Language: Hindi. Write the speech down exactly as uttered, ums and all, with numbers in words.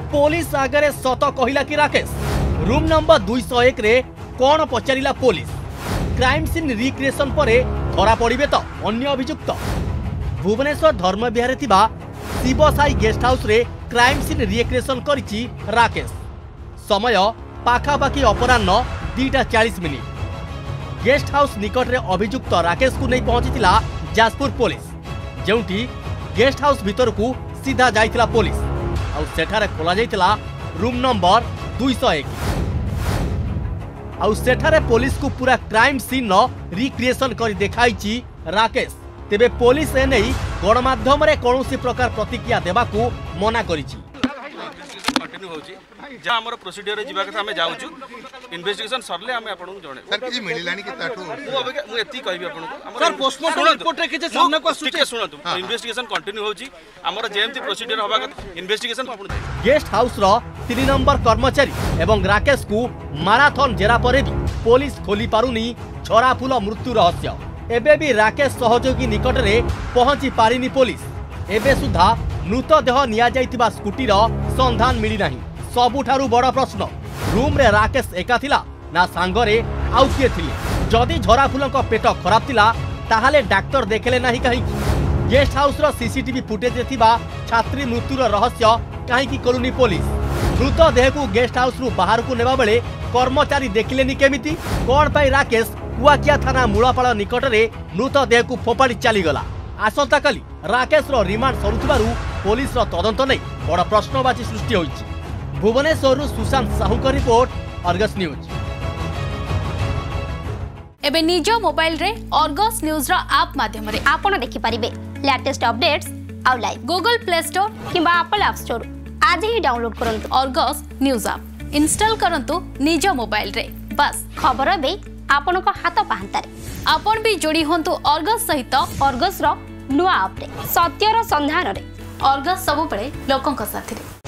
पुलिस आगे सत कहला कि राकेश रूम नंबर दो सौ एक रे कौन पचारिला पुलिस क्राइम सीन रिक्रिएशन पर धरा पड़े तो अन्य अभियुक्त भुवनेश्वर धर्मविहार थिबा शिवसाई गेस्ट हाउस रे क्राइम सीन रिक्रिएशन करिछि राकेश। समय पाखापाखि अपराह्न दुईटा चालीस मिनिट गेस्ट हाउस निकट रे अभियुक्त राकेश को नहीं पहुंची जाजपुर पुलिस जेउठी गेस्ट हाउस भीतर को सीधा जाइतिला पुलिस आउ सेठारे खोला जाइतिला रूम नंबर दो सौ एक आउ सेठारे पुलिस को पूरा क्राइम सीन रिक्रिएशन कर देखाइछि राकेश। तेबे पुलिस ए नहीं गणमाध्यम रे कौनसी प्रकार प्रतिक्रिया देबाकू मना करिछि। कंटिन्यू होछि जा हमर प्रोसीजर जिबा के हम जाउछु इन्वेस्टिगेशन सरले हम आपन को जणे सर कि मिलिलानी कि ताठू मु अब मु एती कहबी आपन को सर पोस्टमार्टम रिपोर्ट रे कि सामने को सुचे सुनतु इन्वेस्टिगेशन कंटिन्यू होछि हमर जेमती प्रोसीजर होबा के इन्वेस्टिगेशन आपन गेस्ट हाउस रो तीन नंबर कर्मचारी एवं राकेश को माराथन जेरा परे भी पुलिस खोली पारुनी छराफुल मृत्यु रहस्य एबे भी राकेश सहयोगी निकट रे पहुंची पारिनी पुलिस एबे सुधा मृतदेह निया जाइतिबा स्कूटीर संधान मिली नाही। सबुठारु बड़ प्रश्न रूम रे राकेश एका थिला ना सांगरे आउ किए थिले जदि झराफुलक पेट खराब थिला ताहाले डाक्टर देखले नाही कहीं गेस्ट हाउस रो सीसीटीवी फुटेज रे थिबा छात्री मृत्युर रहस्य कहीं करुनी पुलिस मृतदेह को गेस्ट हाउस रु बाहर को नेबा बेले कर्मचारी देखलेनी केमिति कोन पाई राकेश कुआकिया थाना मूलापाड़ निकट रे मृतदेह को फोपाड़ी चलीगला। आसंता काली राकेश रो रिमांड सरुथिबारु पुलिस रो तदंत नै बड़ प्रश्नवाची सृष्टि होइछि। भुवनेश्वर सुशांत साहू का रिपोर्ट अर्गस न्यूज। एबे निज मोबाइल रे अर्गस न्यूज रो ऐप माध्यम रे आपण देखि परिबे लेटेस्ट अपडेट्स आ लाइव गूगल प्ले स्टोर किबा एप्पल ऐप स्टोर आज ही डाउनलोड करंतु अर्गस न्यूज ऐप इंस्टॉल करंतु निज मोबाइल रे बस खबर बे आपण को हाथ पाहंतारे आपण भी जोड़ी होंतु अर्गस सहित अर्गस रो नुआ ऐप रे सत्यर संधान रे अर्गस सब बळे लोकन का साथी रे।